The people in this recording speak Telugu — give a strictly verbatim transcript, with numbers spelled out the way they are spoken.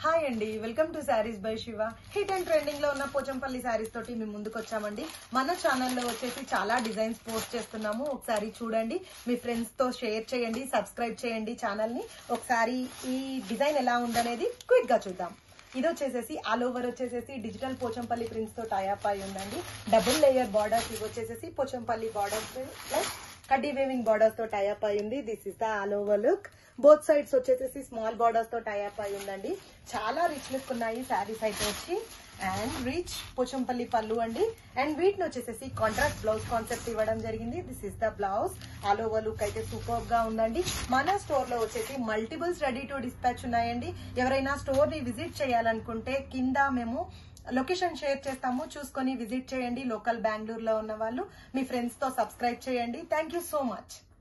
హాయ్ అండి, welcome to sarees by Shiva. Hit and trending లో ఉన్న పోచంపల్లి శారీస్ తోటి మేము ముందుకు వచ్చామండి. మన ఛానల్లో వచ్చేసి చాలా డిజైన్స్ పోస్ట్ చేస్తున్నాము. ఒకసారి చూడండి, మీ ఫ్రెండ్స్ తో షేర్ చేయండి, సబ్స్క్రైబ్ చేయండి ఛానల్ ని. ఒకసారి ఈ డిజైన్ ఎలా ఉందనేది క్విక్ గా చూద్దాం. ఇది వచ్చేసేసి ఆల్ ఓవర్ వచ్చేసేసి డిజిటల్ పోచంపల్లి ప్రింట్స్ తో టైఅప్ అయి ఉందండి. డబుల్ లేయర్ బార్డర్స్, ఇవి వచ్చేసేసి పోచంపల్లి బార్డర్స్ ప్లస్ కడ్డీ వేవింగ్ బార్డర్స్ తో టైఅప్ అయి ఉంది. This is the all over look. Both sides వచ్చేసేసి స్మాల్ బార్డర్స్ తో టైఅప్ అయి ఉందండి. చాలా రిచ్ లుక్ ఉన్నాయి శారీస్ అయితే వచ్చి. అండ్ రిచ్ పోచంపల్లి పళ్ళు అండి. అండ్ వీటిని వచ్చేసేసి కాంట్రాక్ట్ బ్లౌజ్ కాన్సెప్ట్ ఇవ్వడం జరిగింది. This is the blouse. All over look అయితే సూపర్ గా ఉందండి. మన స్టోర్ లో వచ్చేసి మల్టిపుల్స్ రెడీ టు డిస్పాచ్ ఉన్నాయండి. ఎవరైనా స్టోర్ ని విజిట్ చేయాలనుకుంటే కింద మేము లొకేషన్ షేర్ చేస్తాము, చూసుకొని విజిట్ చేయండి. లోకల్ బెంగళూరులో ఉన్న వాళ్ళు మీ ఫ్రెండ్స్ తో సబ్స్క్రైబ్ చేయండి. Thank you so much.